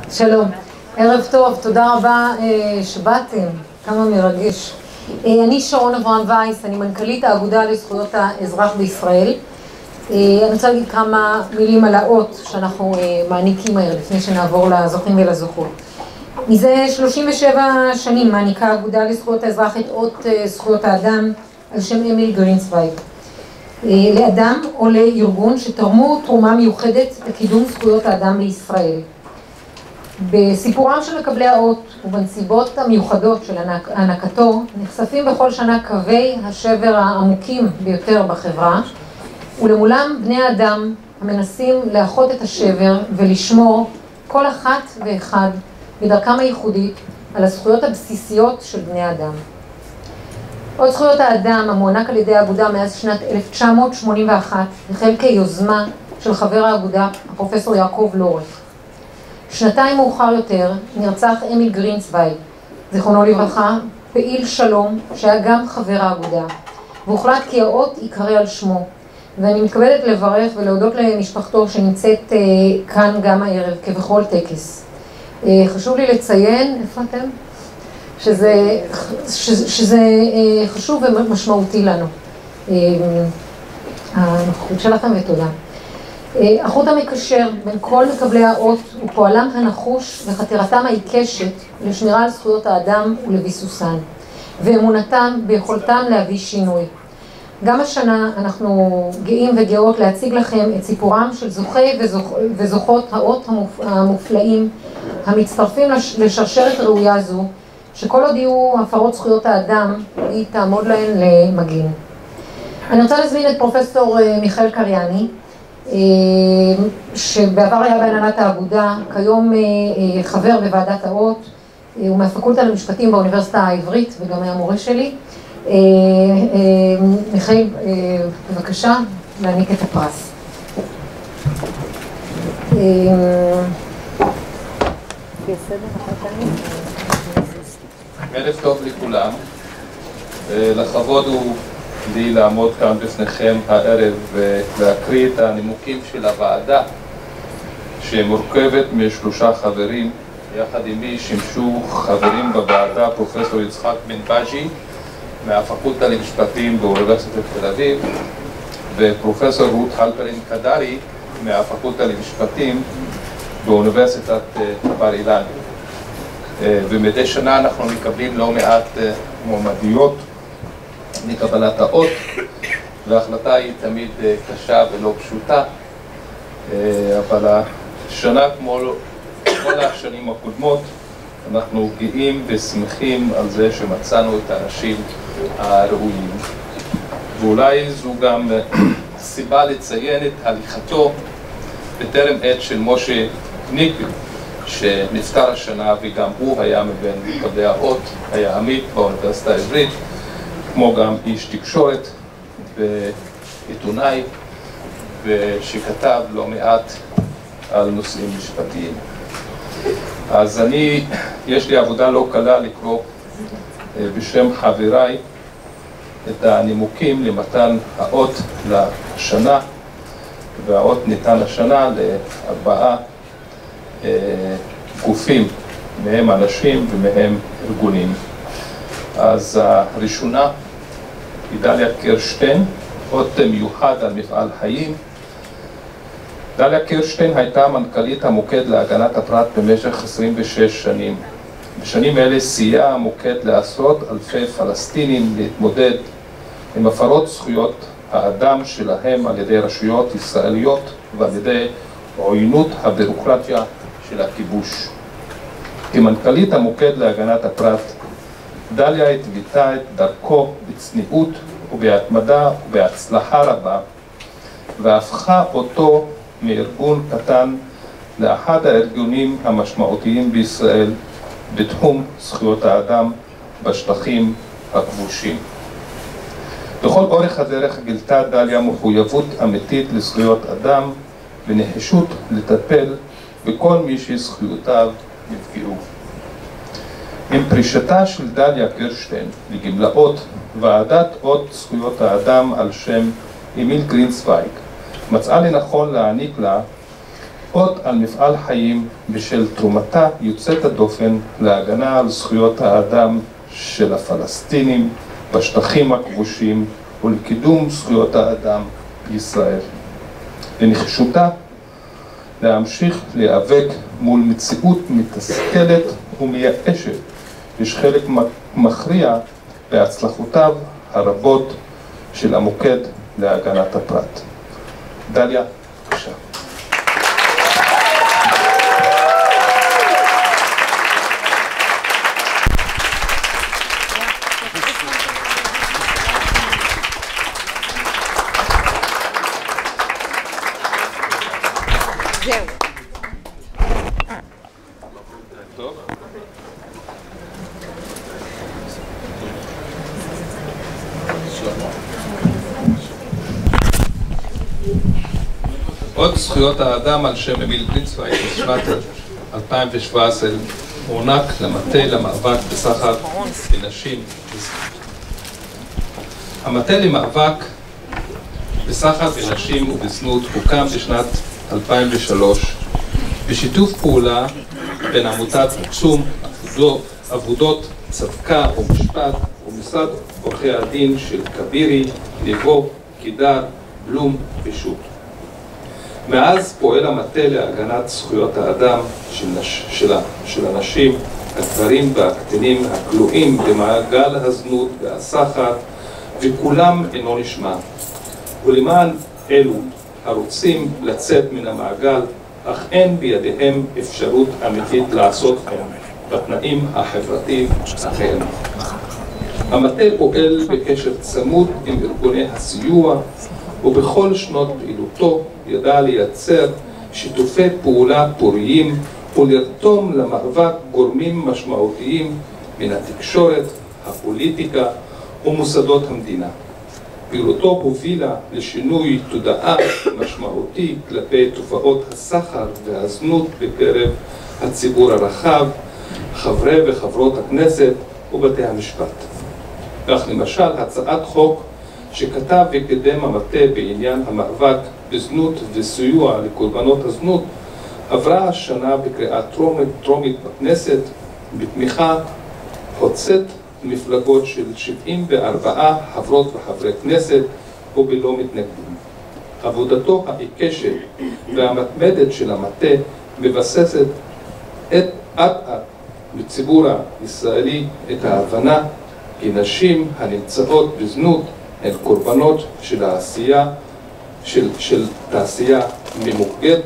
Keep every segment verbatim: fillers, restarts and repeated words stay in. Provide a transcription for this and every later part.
שלום, ערב טוב, תודה רבה שבאתם, כמה מרגש. אני שרון אברהם וייס, אני מנכ"לית האגודה לזכויות האזרח בישראל. אני רוצה להגיד כמה מילים על האות שאנחנו מעניקים מהר לפני שנעבור לזוכים ולזוכות. מזה שלושים ושבע שנים מעניקה האגודה לזכויות האזרח את אות זכויות האדם על שם אמיל גרינצווייג. לאדם או לארגון שתרמו תרומה מיוחדת לקידום זכויות האדם בישראל. בסיפורם של מקבלי האות ובנסיבות המיוחדות של הענקתו נחשפים בכל שנה קווי השבר העמוקים ביותר בחברה, ולמולם בני האדם המנסים לאחות את השבר ולשמור כל אחת ואחד בדרכם הייחודית על הזכויות הבסיסיות של בני האדם. אות זכויות האדם המוענק על ידי האגודה מאז שנת אלף תשע מאות שמונים ואחת החל כיוזמה של חבר האגודה הפרופסור יעקב לורך. שנתיים מאוחר יותר נרצח אמיל גרינצווייג, זיכרונו לברכה, פעיל שלום שהיה גם חבר האגודה, והוחלט כי האות ייקרא על שמו. ואני מתכבדת לברך ולהודות למשפחתו שנמצאת כאן גם הערב כבכל טקס. חשוב לי לציין, איפה אתם? שזה, שזה חשוב ומשמעותי לנו. הנוכחות שלכם ותודה. החוט המקשר בין כל מקבלי האות הוא פועלם הנחוש וחתירתם העיקשת לשמירה על זכויות האדם ולביסוסן, ואמונתם ביכולתם להביא שינוי. גם השנה אנחנו גאים וגאות להציג לכם את סיפורם של זוכי וזוכ... וזוכות האות המופ... המופלאים המצטרפים לשרשרת ראויה זו, שכל עוד יהיו הפרות זכויות האדם, היא תעמוד להן למגין. אני רוצה להזמין את פרופסור מיכאל קריאני, שבעבר היה בהנהלת האגודה, כיום חבר בוועדת האות, הוא מהפקולטה למשפטים באוניברסיטה העברית וגם היה מורה שלי. מיכאל, בבקשה, להעניק את הפרס. ערב טוב לכולם. לכבוד הוא לי לעמוד כאן בפניכם הערב ולהקריא את הנימוקים של הוועדה שמורכבת משלושה חברים. יחד עמי שימשו חברים בוועדה פרופסור יצחק בן בז'י מהפקולטה למשפטים באוניברסיטת תל אביב ופרופסור רות הלפרין קדרי מהפקולטה למשפטים באוניברסיטת בר אילן. ומדי שנה אנחנו מקבלים לא מעט מועמדויות לקבלת האות, וההחלטה היא תמיד קשה ולא פשוטה, אבל השנה כמו כל השנים הקודמות אנחנו גאים ושמחים על זה שמצאנו את האנשים הראויים. ואולי זו גם סיבה לציין את הליכתו בטרם עת של משה קניגל, שנפטר השנה וגם הוא היה מבין מקבלי האות, היה עמית באוניברסיטה העברית, כמו גם איש תקשורת ועיתונאי, ושכתב לא מעט על נושאים משפטיים. אז אני, יש לי עבודה לא קלה לקרוא בשם חבריי את הנימוקים למתן האות לשנה, והאות ניתן השנה לארבעה גופים, מהם אנשים ומהם ארגונים. אז הראשונה היא דליה קירשטיין, אות מיוחד על מפעל חיים. דליה קירשטיין הייתה מנכ"לית המוקד להגנת הפרט במשך עשרים ושש שנים. בשנים אלה סייע המוקד לעשרות אלפי פלסטינים להתמודד עם הפרות זכויות האדם שלהם על ידי רשויות ישראליות ועל ידי עוינות הבירוקרטיה של הכיבוש. כמנכ"לית המוקד להגנת הפרט, דליה התוותה את דרכו בצניעות ובהתמדה ובהצלחה רבה, והפכה אותו מארגון קטן לאחד הארגונים המשמעותיים בישראל בתחום זכויות האדם בשטחים הכבושים. בכל אורך הדרך גילתה דליה מחויבות אמיתית לזכויות אדם ונחישות לטפל בכל מי שזכויותיו נפגעו. עם פרישתה של דליה קירשטיין לגמלאות, ועדת אות זכויות האדם על שם אמיל גרינצווייג מצאה לנכון להעניק לה אות על מפעל חיים בשל תרומתה יוצאת הדופן להגנה על זכויות האדם של הפלסטינים בשטחים הכבושים ולקידום זכויות האדם בישראל. לנחישותה להמשיך להיאבק מול מציאות מתסכלת ומייאשת יש חלק מכריע בהצלחותיו הרבות של המוקד להגנת הפרט. דליה, בבקשה. עוד זכויות האדם על שם אמיל גרינצווייג בשנת אלפיים שבע עשרה הוענק למטה למאבק בסחר בנשים. המטה למאבק בסחר בנשים ובזנות הוקם בשנת אלפיים ושלוש בשיתוף פעולה בין עמותת עצום, עבודות צדקה ומשפט ומשרד עורכי הדין של כבירי, נבו, קידר, בלום ושוב. מאז פועל המטה להגנת זכויות האדם של, נש... של, של הנשים, הגברים והקטינים הכלואים במעגל הזנות והסחר, וכולם אינו נשמע. ולמען אלו הרוצים לצאת מן המעגל, אך אין בידיהם אפשרות אמיתית לעשות כן בתנאים החברתיים הקיימים. המטה פועל בקשר צמוד עם ארגוני הסיוע, ובכל שנות פעילותו ידע לייצר שיתופי פעולה פוריים ולרתום למאבק גורמים משמעותיים מן התקשורת, הפוליטיקה ומוסדות המדינה. פעילותו הובילה לשינוי תודעה משמעותי כלפי תופעות הסחר והזנות בקרב הציבור הרחב, חברי וחברות הכנסת ובתי המשפט. כך למשל הצעת חוק שכתב וקידם המטה בעניין המאבק בזנות וסיוע לקורבנות הזנות עברה השנה בקריאה טרומית, טרומית בכנסת בתמיכה חוצת מפלגות של שבעים וארבעה חברות וחברי כנסת ובלא מתנגדים. עבודתו העיקשת והמתמדת של המטה מבססת את עד עד בציבור הישראלי את ההבנה כי נשים הנמצאות בזנות הן קורבנות של העשייה, של, של תעשייה ממוגד,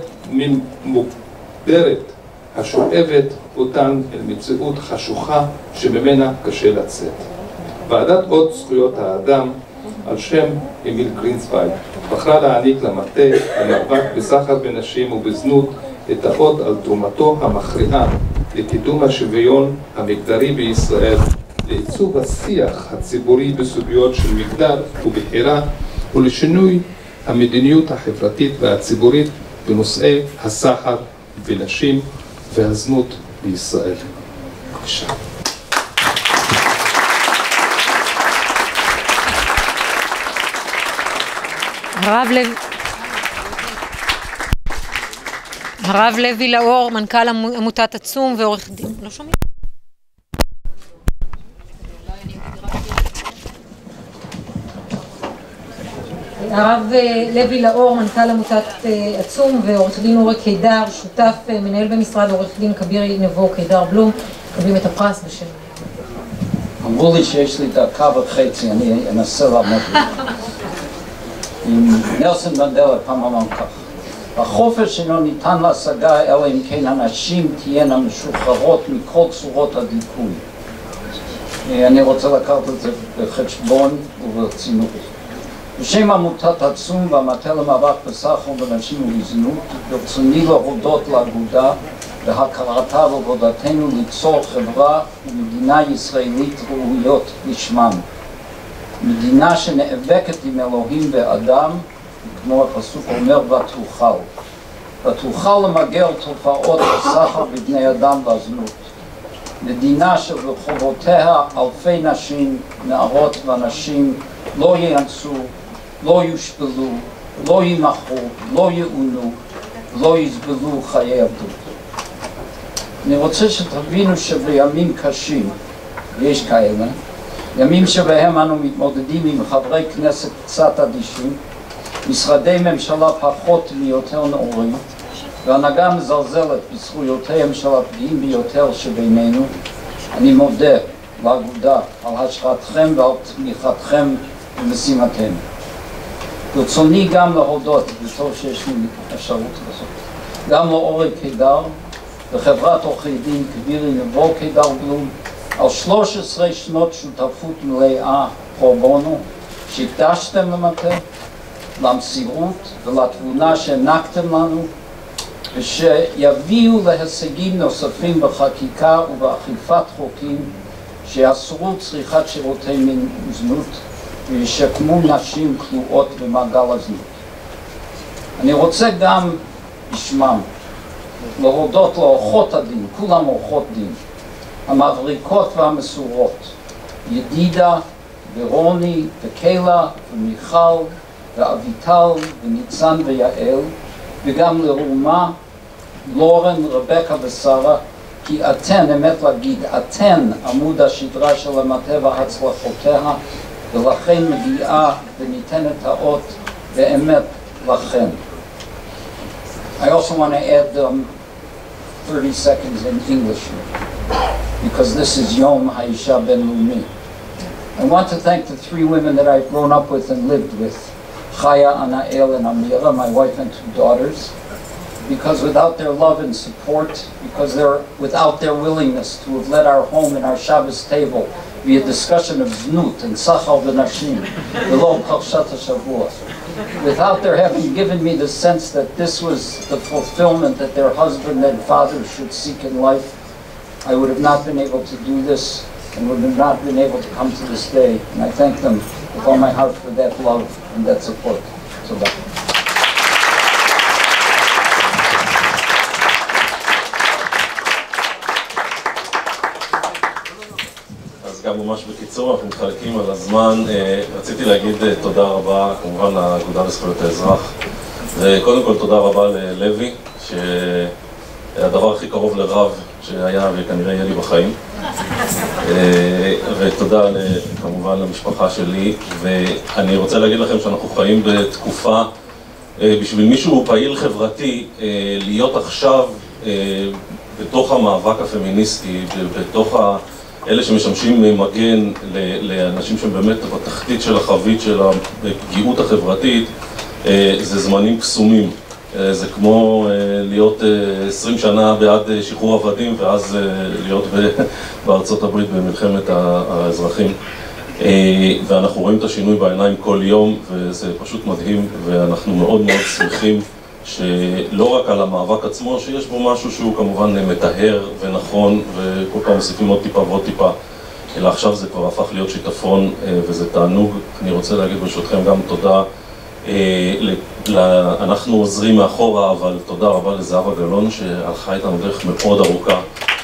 ממוגדרת, השואבת אותן אל מציאות חשוכה שממנה קשה לצאת. ועדת אות זכויות האדם על שם אמיל גרינצווייג בחרה להעניק למטה למאבק בסחר בנשים ובזנות את האות על תרומתו המכריעה לקידום השוויון המגדרי בישראל, לעיצוב השיח הציבורי בסוגיות של מגדר ובחירה ולשינוי המדיניות החברתית והציבורית בנושאי הסחר בנשים והזנות בישראל. בבקשה. הרב לוי הרב לוי לאור, מנכ"ל עמותת עצום ועורך דין. לא שומעים? הרב לוי לאור, מנכ"ל עמותת עצום ועורך דין אורי קידר, שותף מנהל במשרד עורך דין כבירי, נבו, קידר, בלום, מקבלים את הפרס בשם. אמרו לי שיש לי דקה וחצי, אני אנסה לעמוד בזה. נלסון מנדלה פעם אמר כך: החופש אינו ניתן להשגה אלא אם כן הנשים תהיינה משוחררות מכל צורות הדיכוי. אני רוצה לקחת את זה בחשבון וברצינות. בשם עמותת עצום והמטה למאבק בסחר בנשים ובזנות, ברצוני להודות לאגודה בהכרתה ועבודתנו ליצור חברה ומדינה ישראלית ראויות לשמן. מדינה שנאבקת עם אלוהים ואדם, כמו הפסוק אומר, ותוכל. ותוכל למגר תופעות הסחר בבני אדם והזנות. מדינה שברחובותיה אלפי נשים, נערות ואנשים לא יאנסו, לא יושפלו, לא יימחו, לא יעונו, ולא יסבלו חיי עבדות. אני רוצה שתבינו שבימים קשים, ויש כאלה, ימים שבהם אנו מתמודדים עם חברי כנסת קצת אדישים, משרדי ממשלה פחות מיותר נאורים, והנהגה מזלזלת בזכויותיהם של הפגיעים ביותר שבינינו, אני מודה לאגודה על השראתכם ועל תמיכתכם במשימתנו. ברצוני גם להודות, וטוב שיש לי אפשרות כזאת, גם לאורי קידר וחברת עורכי דין כבירי נבו קידר בלום, על שלוש עשרה שנות שותפות מלאה פרו בונו שהקדשתם למטה, למסירות ולתבונה שהענקתם לנו, ושיביאו להישגים נוספים בחקיקה ובאכיפת חוקים שיאסרו צריכת שירותי מין וזנות וישקמו נשים כלואות במעגל הזנות. אני רוצה גם בשמם להודות לעורכות הדין, כולם עורכות דין, המבריקות והמסורות, ידידה ורוני וקיילה ומיכל ואביטל וניצן ויעל, וגם לרומה, לורן, רבקה ושרה, כי אתן, אמת להגיד, אתן עמוד השדרה של המטה והצלחותיה, ולכן מגיעה וניתנת האות באמת לכן. I also want to add um, thirty seconds in English, because this is Yom Ha'isha Ben Lumi. I want to thank the three women that I've grown up with and lived with, Chaya, Anael, and Amira, my wife and two daughters, because without their love and support, because they're without their willingness to have let our home and our Shabbos table be a discussion of znut and sachal v'nashim, below Parshat HaShavua, without their having given me the sense that this was the fulfillment that their husband and father should seek in life, I would have not been able to do this and would have not been able to come to this day. And I thank them with all my heart for that love and that support. So that. גם ממש בקיצור, אנחנו מתחלקים על הזמן. רציתי להגיד תודה רבה כמובן לאגודה לזכויות האזרח, וקודם כל תודה רבה ללוי, שהדבר הכי קרוב לרב שהיה וכנראה יהיה לי בחיים, ותודה כמובן למשפחה שלי. ואני רוצה להגיד לכם שאנחנו חיים בתקופה, בשביל מישהו פעיל חברתי, להיות עכשיו בתוך המאבק הפמיניסטי, בתוך ה... אלה שמשמשים מגן לאנשים שהם באמת בתחתית של החבית של הפגיעות החברתית, זה זמנים קסומים. זה כמו להיות עשרים שנה בעד שחרור עבדים ואז להיות בארצות הברית במלחמת האזרחים. ואנחנו רואים את השינוי בעיניים כל יום, וזה פשוט מדהים, ואנחנו מאוד מאוד שמחים שלא רק על המאבק עצמו, שיש בו משהו שהוא כמובן מטהר ונכון, וכל פעם מוסיפים עוד טיפה ועוד טיפה, אלא עכשיו זה כבר הפך להיות שיטפון, וזה תענוג. אני רוצה להגיד ברשותכם גם תודה, אנחנו עוזרים מאחורה, אבל תודה רבה לזהבה גלאון שהלכה איתנו דרך מאוד ארוכה,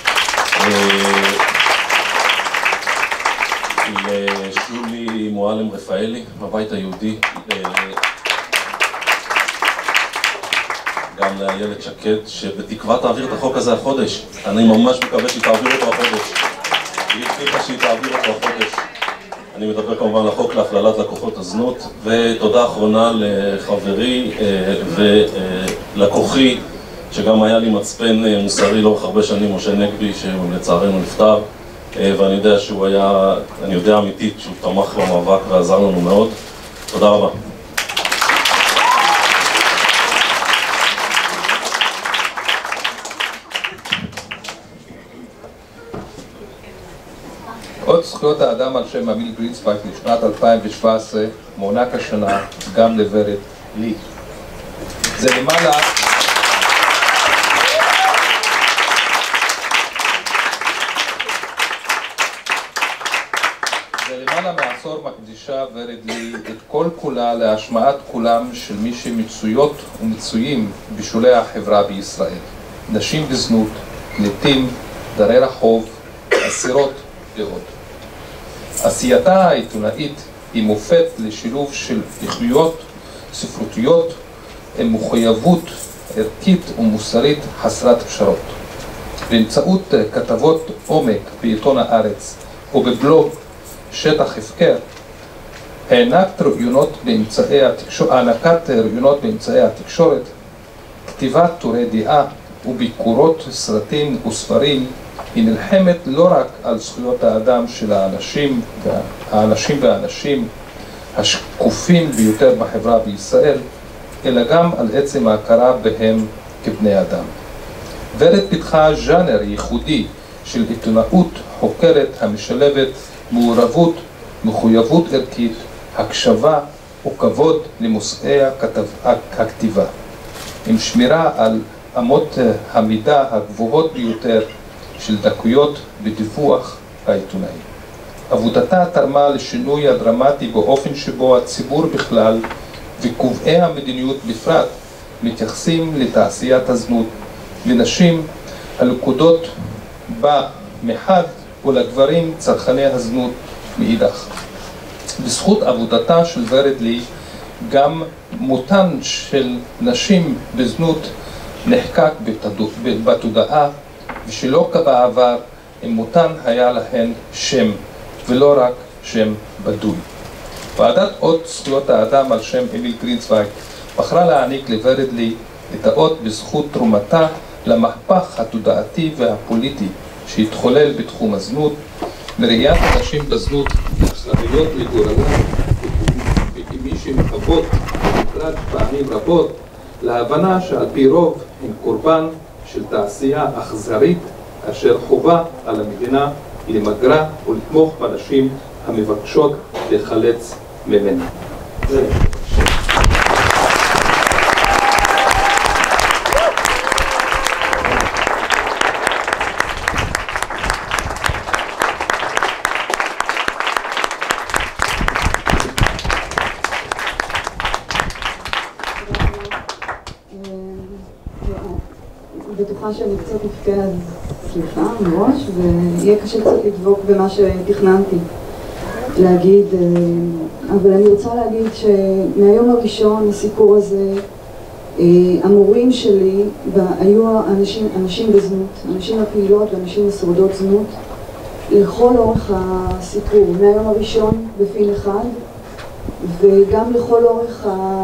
לשולי מועלם רפאלי מהבית היהודי, גם לאיילת שקד, שבתקווה תעביר את החוק הזה החודש. אני ממש מקווה שהיא תעביר אותו החודש. היא הבטיחה שהיא תעביר אותו החודש. אני מדבר כמובן על החוק להפללת לקוחות הזנות, ותודה אחרונה לחברי ולקוחי, שגם היה לי מצפן מוסרי לאורך הרבה שנים, משה נגבי, שלצערנו נפטר, ואני יודע שהוא היה, אני יודע אמיתית שהוא תמך במאבק ועזר לנו מאוד. תודה רבה. עוד זכויות האדם על שם אמיל גרינצווייג לשנת אלפיים שבע עשרה מוענק השנה גם לוורד לי. זה למעלה זה למעלה מעשור מקדישה ורד לי את כל כולה להשמעת קולם של מי שמצויות ומצויים בשולי החברה בישראל. נשים בזנות, פליטים, דרי רחוב, אסירות ועוד. עשייתה העיתונאית היא מופת לשילוב של איכויות ספרותיות עם מחויבות ערכית ומוסרית חסרת פשרות. באמצעות כתבות עומק בעיתון הארץ ובבלוג שטח הפקר, הענקת ראיונות באמצעי התקשורת, הענקת ראיונות באמצעי התקשורת, כתיבת טורי דעה וביקורות סרטים וספרים, היא נלחמת לא רק על זכויות האדם של האנשים, האנשים והאנשים השקופים ביותר בחברה בישראל, אלא גם על עצם ההכרה בהם כבני אדם. ורד פיתחה ז'אנר ייחודי של עיתונאות חוקרת המשלבת מעורבות, מחויבות ערכית, הקשבה וכבוד למושאי הכתיבה, עם שמירה על אמות המידה הגבוהות ביותר של דקויות בדיווח העיתונאי. עבודתה תרמה לשינוי הדרמטי באופן שבו הציבור בכלל וקובעי המדיניות בפרט מתייחסים לתעשיית הזנות, לנשים הלכודות בה מחד ולגברים צרכני הזנות מאידך. בזכות עבודתה של ורד לי, גם מותן של נשים בזנות נחקק בתודעה, ושלא כבעבר, אם מותן היה להן שם, ולא רק שם בדוי. ועדת אות זכויות האדם על שם אמיל גרינצווייג בחרה להעניק לוורד לי את האות בזכות תרומתה למהפך התודעתי והפוליטי שהתחולל בתחום הזנות, מראיית הנשים בזנות אחראיות לגורלן וכמי שמחוות מטרד פעמים רבות, להבנה שעל פי רוב הם קורבן של תעשייה אכזרית אשר חובה על המדינה למגרה ולתמוך בנשים המבקשות לחלץ ממנה. בטוחה שאני קצת נפקה, אז סליחה מראש, ויהיה קשה קצת לדבוק במה שתכננתי להגיד, אבל אני רוצה להגיד שמהיום הראשון הסיפור הזה, המורים שלי היו אנשים, אנשים בזנות, אנשים הפעילות ואנשים לשורדות זנות, לכל אורך הסיפור, מהיום הראשון בפין אחד, וגם לכל אורך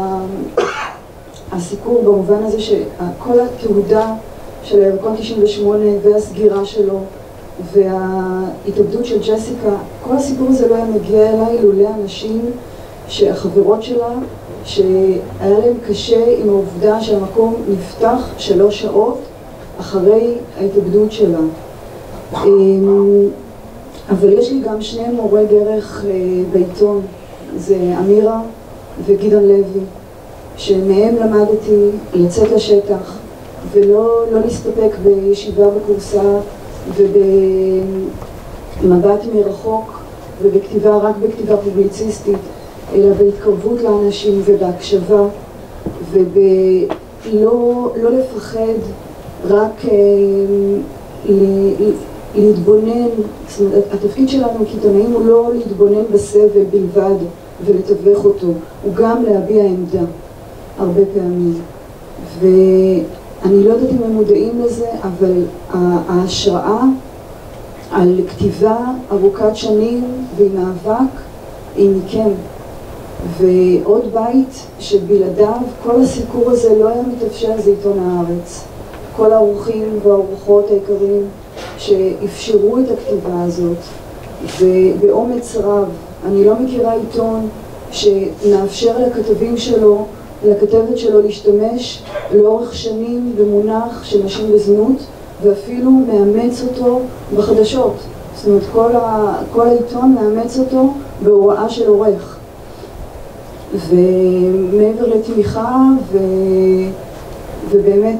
הסיפור במובן הזה שכל התעודה של הירקון תשעים ושמונה והסגירה שלו וההתאבדות של ג'סיקה, כל הסיפור הזה לא היה מגיע אליי לולא אנשים שהחברות שלה, שהיה להם קשה עם העובדה שהמקום נפתח שלוש שעות אחרי ההתאבדות שלה. אבל יש לי גם שני מורי דרך בעיתון, זה אמירה וגדעון לוי, שמהם למדתי לצאת לשטח ולא לא להסתפק בישיבה בקורסה ובמבט מרחוק ובכתיבה, רק בכתיבה פובליציסטית, אלא בהתקרבות לאנשים ובהקשבה ובלא לא לפחד, רק אה, ל, להתבונן. זאת אומרת, התפקיד שלנו כעיתונאים הוא לא להתבונן בסבל בלבד ולתווך אותו, הוא גם להביע עמדה הרבה פעמים. ואני לא יודעת אם הם מודעים לזה, אבל ההשראה על כתיבה ארוכת שנים ועם מאבק היא מכם. ועוד בית שבלעדיו כל הסיפור הזה לא היה מתאפשר, זה עיתון הארץ. כל האורחים והאורחות היקרים שאפשרו את הכתיבה הזאת, ובאומץ רב. אני לא מכירה עיתון שמאפשר לכתבים שלו, לכתבת שלו להשתמש לאורך שנים במונח של נשים בזנות, ואפילו מאמץ אותו בחדשות. זאת אומרת, כל, ה, כל העיתון מאמץ אותו בהוראה של עורך. ומעבר לתמיכה, ו, ובאמת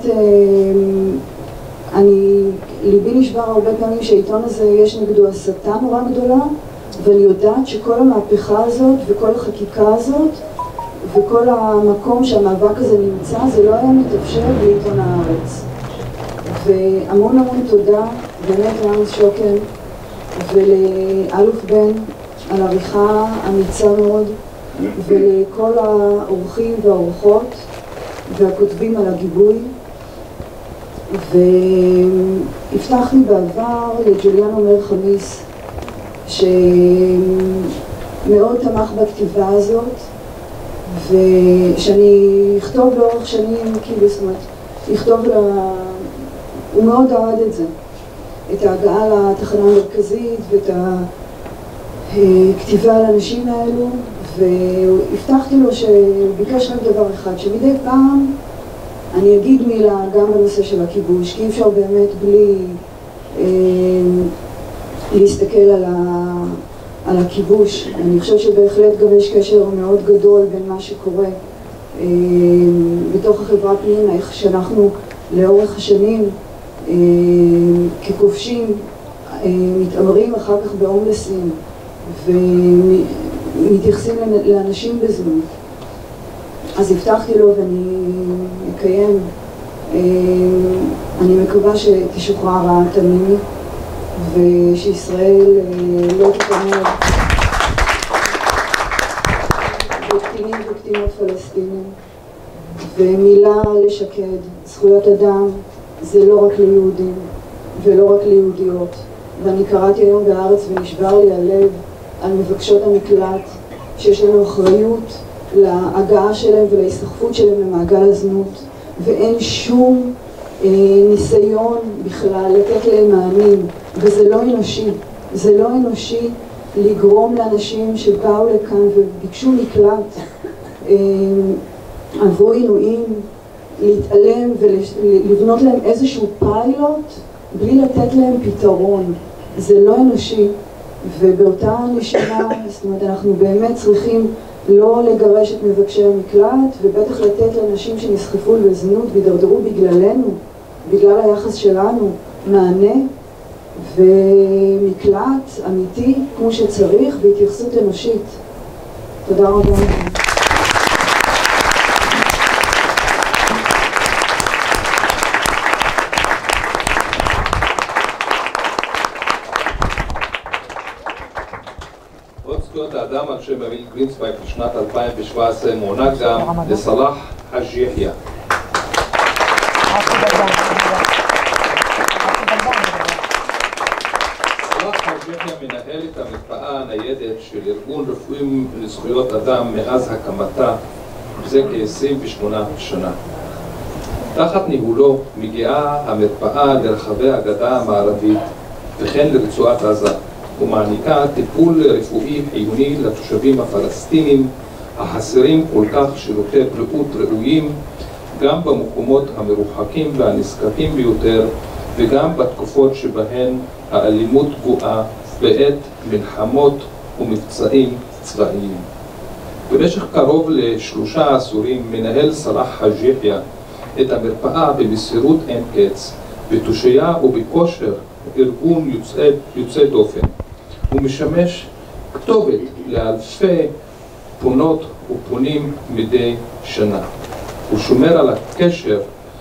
אני, ליבי נשבר הרבה פעמים שהעיתון הזה יש נגדו הסתה נורא גדולה, ואני יודעת שכל המהפכה הזאת וכל החקיקה הזאת וכל המקום שהמאבק הזה נמצא, זה לא היה מתאפשר בעיתון הארץ. והמון המון תודה באמת לעמוס שוקן ולאלוף בן על עריכה אמיצה מאוד, ולכל האורחים והאורחות והכותבים על הגיבוי. והבטחתי בעבר לג'וליאנו מר חמיס, שמאוד תמך בכתיבה הזאת, ושאני אכתוב לאורך שנים, כאילו, זאת אומרת, לכתוב לה... הוא מאוד אהד את זה, את ההגעה לתחנה המרכזית ואת הכתיבה לאנשים האלו, והבטחתי לו שביקש רק דבר אחד, שמדי פעם אני אגיד מילה גם בנושא של הכיבוש, כי אי אפשר באמת בלי אה, להסתכל על, ה, על הכיבוש. אני חושבת שבהחלט גם יש קשר מאוד גדול בין מה שקורה אה, בתוך החברה פנימה, איך שאנחנו לאורך השנים אה, ככובשים אה, מתעמרים אחר כך בהומלסים ומתייחסים לאנשים בזנות. אז הבטחתי לו ואני אקיים. אני מקווה שתשוחרר תמימי ושישראל לא תתעמר בקטינים וקטינות פלסטינים. ומילה לשקד, זכויות אדם זה לא רק ליהודים ולא רק ליהודיות. ואני קראתי היום בארץ ונשבר לי הלב על מבקשות המקלט שיש לנו אחריות להגעה שלהם ולהסתחפות שלהם למעגל הזנות, ואין שום אה, ניסיון בכלל לתת להם מענים, וזה לא אנושי. זה לא אנושי לגרום לאנשים שבאו לכאן וביקשו מקלט, אה, עברו עינויים, להתעלם ולבנות להם איזשהו פיילוט בלי לתת להם פתרון. זה לא אנושי, ובאותה נשימה, זאת אומרת, אנחנו באמת צריכים לא לגרש את מבקשי המקלט, ובטח לתת לאנשים שנסחפו לזנות והידרדרו בגללנו, בגלל היחס שלנו, מענה ומקלט אמיתי כמו שצריך והתייחסות אנושית. תודה רבה. זכויות האדם על שם אמיל גרינצווייג בשנת אלפיים שבע עשרה מוענק גם לסלאח חאג' יחיא. סלאח חאג' יחיא מנהל את המרפאה הניידת של ארגון רפואיים לזכויות אדם מאז הקמתה, זה כ-עשרים ושמונה שנה. תחת ניהולו מגיעה המרפאה לרחבי הגדה המערבית וכן לרצועת עזה, ומעניקה טיפול רפואי חיוני לתושבים הפלסטינים החסרים כל כך שירותי בריאות ראויים גם במקומות המרוחקים והנזקקים ביותר וגם בתקופות שבהן האלימות גואה בעת מלחמות ומבצעים צבאיים. במשך קרוב לשלושה עשורים מנהל סלאח חאג' יחיא את המרפאה במסירות אין קץ, בתושייה ובכושר ארגון יוצא, יוצא דופן. הוא משמש כתובת לאלפי פונות ופונים מדי שנה. הוא שומר על הקשר,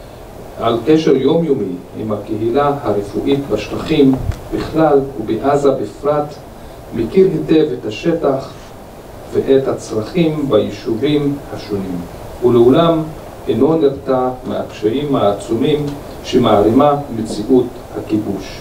על קשר יומיומי עם הקהילה הרפואית בשטחים בכלל ובעזה בפרט, מכיר היטב את השטח ואת הצרכים ביישובים השונים. ולעולם אינו נרתע מהקשיים העצומים שמערימה מציאות הכיבוש.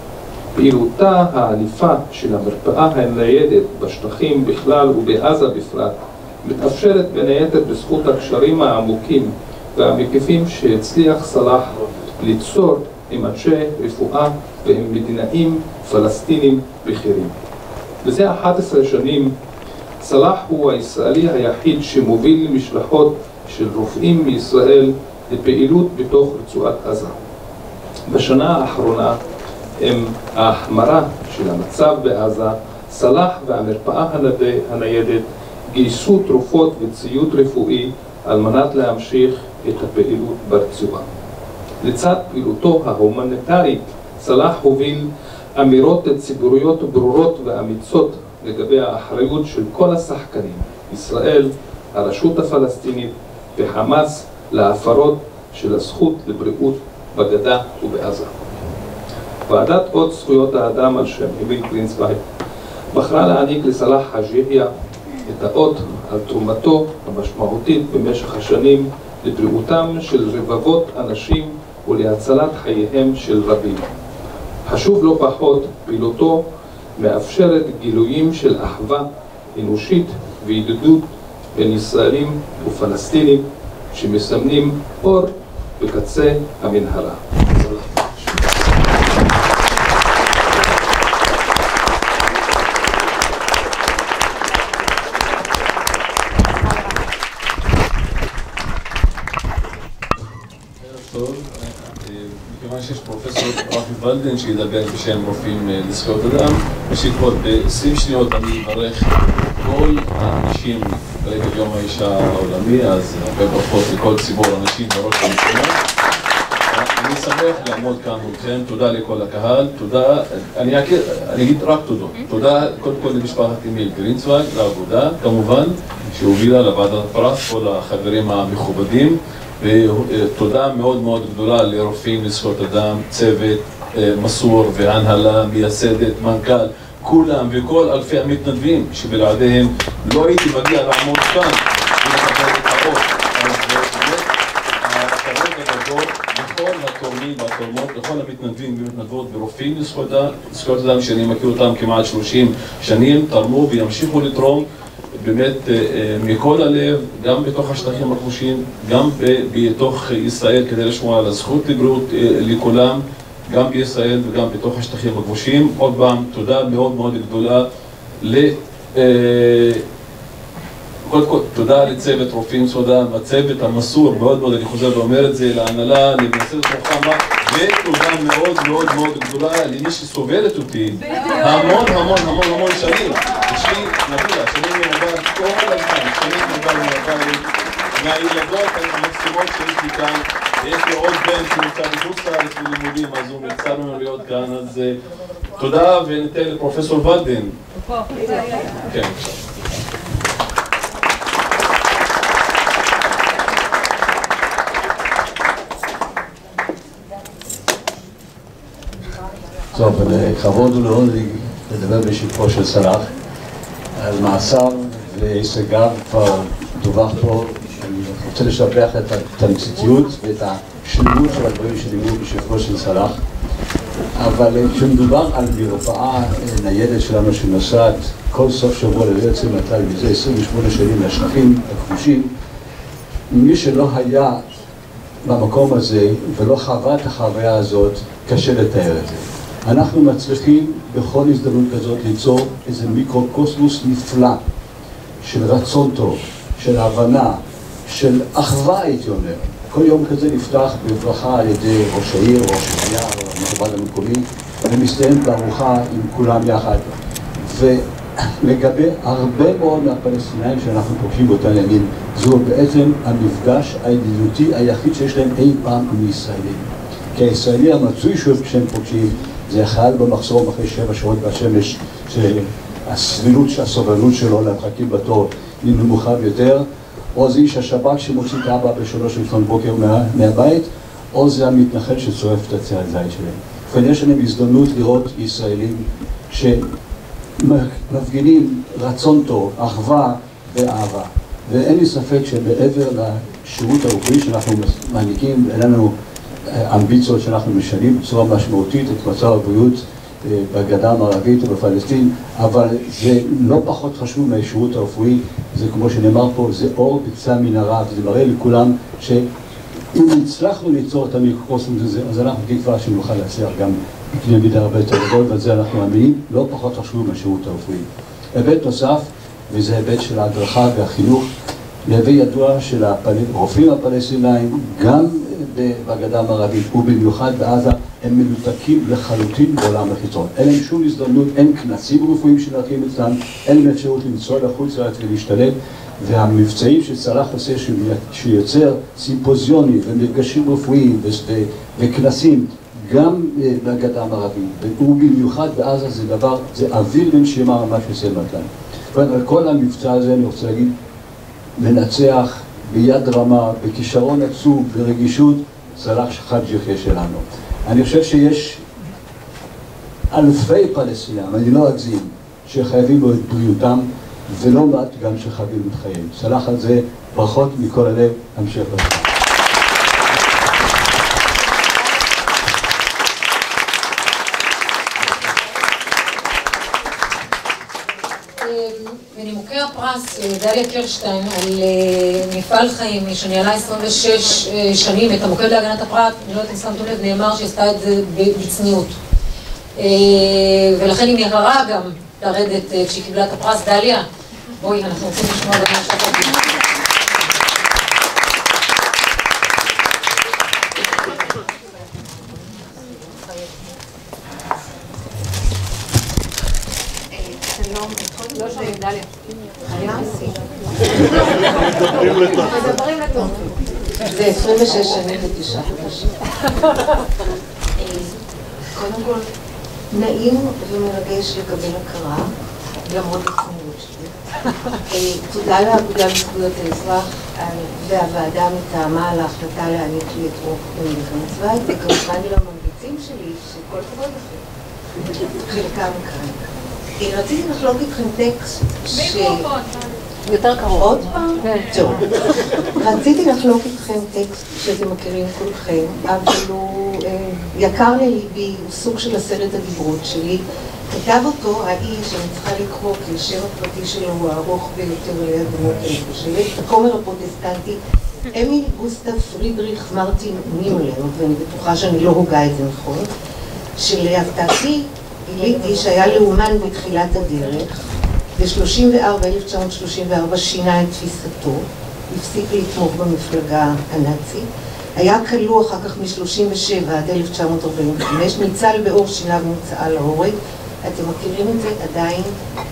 פעילותה הענפה של המרפאה הניידת בשטחים בכלל ובעזה בפרט מתאפשרת בין היתר בזכות הקשרים העמוקים והמקיפים שהצליח סלאח ליצור עם אנשי רפואה ועם מדינאים פלסטינים בכירים. בזה אחת עשרה שנים סלאח הוא הישראלי היחיד שמוביל משלחות של רופאים מישראל לפעילות בתוך רצועת עזה. בשנה האחרונה עם ההחמרה של המצב בעזה, סלאח והמרפאה הניידת גייסו תרופות וציוד רפואי על מנת להמשיך את הפעילות ברצועה. לצד פעילותו ההומניטרית, סלאח הוביל אמירות ציבוריות ברורות ואמיצות לגבי האחריות של כל השחקנים, ישראל, הרשות הפלסטינית וחמאס, להפרות של הזכות לבריאות בגדה ובעזה. ועדת אות זכויות האדם על שם אמיל גרינצווייג בחרה להעניק לסלאח חאג' יחיא את האות על תרומתו המשמעותית במשך השנים לבריאותם של רבבות אנשים ולהצלת חייהם של רבים. חשוב לא פחות, פעילותו מאפשרת גילויים של אחווה אנושית וידידות בין ישראלים ופלסטינים שמסמנים אור בקצה המנהרה. מכיוון שיש פרופסור רפי ולדן שידבר בשם רופאים לזכויות אדם, ראשית כל ב-עשרים שניות אני אברך כל האנשים לרגל יום האישה העולמי, אז הרבה ברכות לכל ציבור הנשים בראש הממשלה. אני שמח לעמוד כאן מולכם, תודה לכל הקהל, תודה, אני אגיד רק תודות. תודה קודם כל למשפחת אמיל גרינצווייג, לעבודה כמובן, שהובילה לוועדת הפרס, כל החברים המכובדים. ותודה מאוד מאוד גדולה לרופאים לזכויות אדם, צוות מסור והנהלה, מייסדת, מנכ"ל, כולם וכל אלפי המתנדבים שבלעדיהם לא הייתי מגיע לעמוד כאן ולקבל את האות. אז באמת, הכבוד הגדול לכל התורמים והתורמות, לכל המתנדבים ומתנדבות ורופאים לזכויות אדם שאני מכיר אותם כמעט שלושים שנים, תרמו וימשיכו לתרום. באמת מכל הלב, גם בתוך השטחים הכבושים, גם בתוך ישראל כדי לשמור על הזכות לבריאות לכולם, גם בישראל וגם בתוך השטחים הכבושים. עוד פעם, תודה מאוד מאוד גדולה ל... קודם כל, תודה לצוות רופאים סודן, הצוות המסור, מאוד מאוד, אני חוזר ואומר את זה, להנהלה, למייסדת רוחמה, ותודה מאוד מאוד מאוד גדולה למי שסובלת אותי המון המון המון המון שנים. אשתי נבילה, שנים מרבה כל הזמן, שנים מרבה מרבה מהילדות המקסימות שיש לי כאן, ויש לי עוד בן שנמצא בחוץ לארץ בלימודים, אז הוא נרצה לנו להיות כאן, אז תודה, וניתן לפרופסור ולדן. כן. טוב, לכבוד הוא לעוד לדבר בשבחו של סלאח. על מעשיו והישגיו כבר דווח פה. אני רוצה לשבח את התמציתיות ואת השלמות של הדברים שדיברו בשבחו של סלאח. אבל כשמדובר על מרפאה ניידת שלנו שנוסעת כל סוף שבוע לבית מתי מזה עשרים ושמונה שנים לשטחים הכבושים, מי שלא היה במקום הזה ולא חווה את החוויה הזאת, קשה לתאר את זה. אנחנו מצליחים בכל הזדמנות כזאת ליצור איזה מיקרוקוסמוס נפלא של רצון טוב, של הבנה, של אחווה, הייתי אומר. כל יום כזה נפתח בברכה על ידי ראש העיר, ראש העיר, המכובד המקומי, ומסתיים בארוחה עם כולם יחד. ולגבי הרבה מאוד מהפלסטינאים שאנחנו פוגשים באותם ימים, זו בעצם המפגש הידידותי היחיד שיש להם אי פעם עם ישראלים. כי הישראלי המצוי שוב כשהם פוגשים, זה חייל במחסום אחרי שבע שעות בשמש, שהסבילות, הסובלנות שלו למחכים בתור היא נמוכה ביותר, או זה איש השב"כ שמוציא את האבא בשלוש לפנות בוקר מה, מהבית, או זה המתנחל שצורף את עצי הזית שלהם. ובכן יש לנו הזדמנות לראות ישראלים שמפגינים רצון טוב, אחווה ואהבה. ואין לי ספק שמעבר לשירות הרפואי שאנחנו מעניקים, אין לנו אמביציות שאנחנו משנים בצורה משמעותית את מצב הבריאות בגדה המערבית ובפלסטין, אבל זה לא פחות חשוב מהשירות הרפואי. זה כמו שנאמר פה, זה אור בקצה המנהרה, וזה מראה לכולם שאם הצלחנו ליצור את המיקרוקוסמוס הזה, אז אנחנו תקווה שנוכל להצליח גם בקנה מידה הרבה יותר גדול, ועל זה אנחנו מאמינים, לא פחות חשוב מהשירות הרפואי. היבט נוסף, וזה היבט של ההדרכה והחינוך, להווי ידוע של הרופאים הפלסטינאים, גם בגדה המערבית ובמיוחד בעזה, הם מנותקים לחלוטין בעולם החיצון. אין להם שום הזדמנות, אין כנסים רפואיים שנערכים אצלם, אין להם אפשרות למצוא לחוץ לארץ ולהשתלב, והמבצעים שסלאח עושה שיוצר סימפוזיונים ומפגשים רפואיים וכנסים גם בגדה המערבית ובמיוחד בעזה, זה דבר, זה אוויר לנשימה מה שעושה מתן. על כל המבצע הזה אני רוצה להגיד, מנצח ביד רמה, בכישרון עצום, ברגישות, סלאח חאג' יחיא שלנו. אני חושב שיש אלפי פלסטינאים, אני לא אגזים, שחייבים לו את בריאותם, ולא מעט גם שחייבים את חייהם. סלאח על זה ברכות מכל הלב, המשך בזה. בנימוקי הפרס דליה קירשטיין על מפעל חיים שניהלה עשרים ושש שנים את המוקד להגנת הפרט, אני לא יודעת אם שמתם לב, נאמר שהיא עשתה את זה בצניעות. ולכן היא נהרה גם לרדת כשהיא קיבלה את הפרס. דליה, בואי, אנחנו רוצים לשמוע גם מה שאתה תגיד. לא שומעים, דליה. מדברים לטוב. זה עשרים ושש שנים ותשעה חודשים. קודם כל, נעים ומרגש לקבל הכרה, למרות הצניעות שלי. תודה לאגודה לזכויות האזרח והוועדה מטעמה על ההחלטה להעניק לי את רוח במלחמת צבאי, וכמובן לממליצים שלי שכל כבוד לכם, חלקם כאן. רציתי לחלוק איתכם טקסט ש... יותר קרוב. עוד פעם? טוב. רציתי לחלוק איתכם טקסט שאתם מכירים כולכם, אבל הוא יקר לליבי, הוא סוג של עשרת הדיברות שלי. כתב אותו האיש, אני צריכה לקרוא, כי השם הפרטי שלו הוא הארוך ביותר ליד דמות, אני חושבת, הכומר הפרוטסטנטי, אמיל גוסטב פרידריך מרטין נימלר, ואני בטוחה שאני לא הוגה את זה נכון, שלהפתעתי גיליתי שהיה לאומן בתחילת הדרך, ב-שלושים וארבע, אלף תשע מאות שלושים וארבע שינה את תפיסתו, הפסיק לתמוך במפלגה הנאצית, היה כלוא אחר כך מ-שלושים ושבע עד אלף תשע מאות ארבעים וחמש, ניצל באור שיניו מוצאה להורג, אתם מכירים את זה עדיין.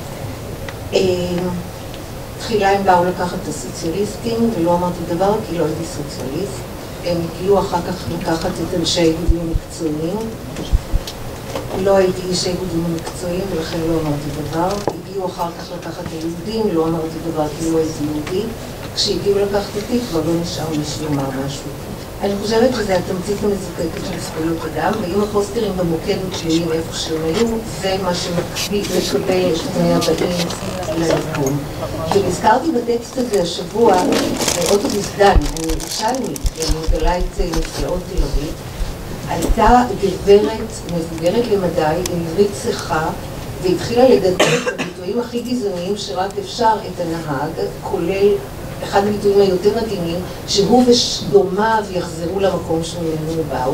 תחילה הם באו לקחת את הסוציאליסטים, ולא אמרתי דבר כי לא הייתי סוציאליסט, הם הגיעו אחר כך לקחת את אנשי האיגודים המקצועיים, לא הייתי איש האיגודים המקצועיים ולכן לא אמרתי דבר, הגיעו אחר כך לקחת את היהודים, לא אמרתי דבר כי לא הייתי יהודי, כשהגיעו לקחת אותי כבר לא נשאר מישהו לומר משהו. אני חושבת שזה התמצית המזוקקת של זכויות אדם, ואם הפוסטרים במוקד מתלויים איפה שהם היו, זה מה שמקבל את פני הבאים לארגון. ונזכרתי בטקסט הזה השבוע, באוטובוס דן, אני ירושלמית, אני מגלה את נפלאות תל אביב, הייתה גברת מבוגרת למדי, עם עברית צחה, והתחילה לגדל את הביטויים הכי גזעניים שרק אפשר את הנהג, כולל אחד הביטויים היותר עדינים, שהוא ודומיו יחזרו למקום שממנו באו.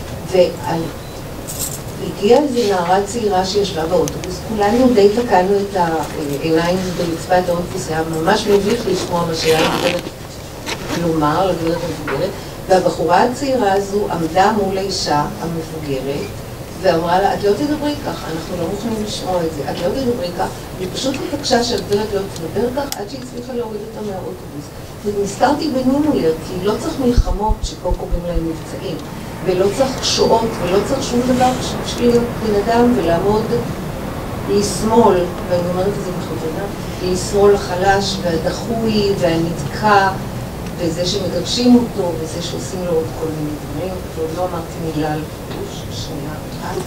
והגיעה איזו נערה צעירה שישבה באוטובוס, כולנו די תקענו את העיניים ברצפת האוטובוס, היה ממש מביך לשמוע מה שהיה לגברת כלומר, לגברת המבוגרת, והבחורה הצעירה הזו עמדה מול האישה המבוגרת, ואמרה לה, את לא תדברי כך, אנחנו לא מוכנים לשמוע את זה, את לא תדברי כך, היא פשוט התעקשה שהגברת לא תדבר כך עד שהיא הצליחה להוריד אותה מהאוטובוס. ונזכרתי בנימלר, כי לא צריך מלחמות שפה קוראים להם מבצעים, ולא צריך שואות, ולא צריך שום דבר בשביל להיות בן אדם ולעמוד לשמאל, ואני אומרת את זה בכוונה, לשמאל החלש והדחוי והנתקע, וזה שמגרשים אותו, וזה שעושים לו עוד כל מיני דברים, ועוד לא אמרתי מילה על פירוש, שנייה, אחת.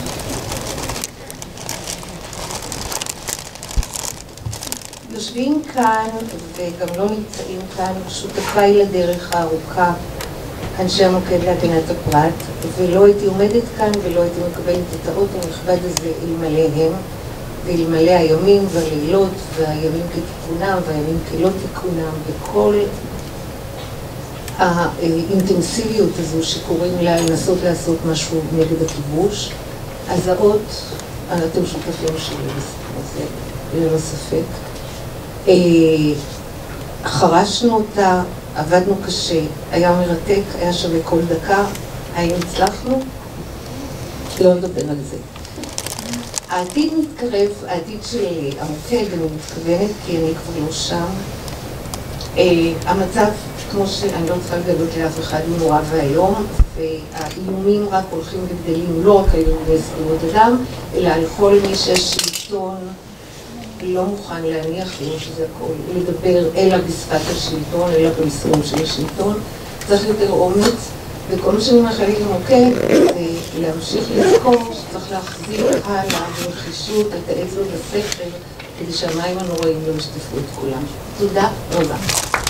יושבים כאן, וגם לא נמצאים כאן, שותפיי לדרך הארוכה, אנשי המוקד להגנת הפרט, ולא הייתי עומדת כאן ולא הייתי מקבלת את האות הנכבד הזה אלמלא הם, ואלמלא הימים והלילות, והימים כתיקונם, והימים כלא תיקונם, וכל האינטנסיביות הזו שקוראים לה לנסות לעשות משהו נגד הכיבוש, אז האות, אתם שותפים שלי בסיפור הזה, ללא ספק. חרשנו אותה, עבדנו קשה, היה מרתק, היה שווה כל דקה, האם הצלחנו? לא נדבר על זה. העתיד מתקרב, העתיד של המוקד, אני מתכוונת, כי אני כבר לא שם. המצב, כמו שאני לא צריכה לגלות לאף אחד, הוא נורא והיום, והאיומים רק הולכים וגדלים, לא רק על ארגוני זכויות אדם, אלא על כל מי שהשלטון לא מוכן להניח לו שזה הכל, לדבר אלא בשפת השלטון, אלא במסורים של השלטון. צריך יותר אומץ, וכל מה שאני מאחלת למוקד זה להמשיך לזכור שצריך להחזיר הלאה בנחישות את האצבע בספר, כדי שהמים הנוראים לא ישטפו את כולם. תודה רבה.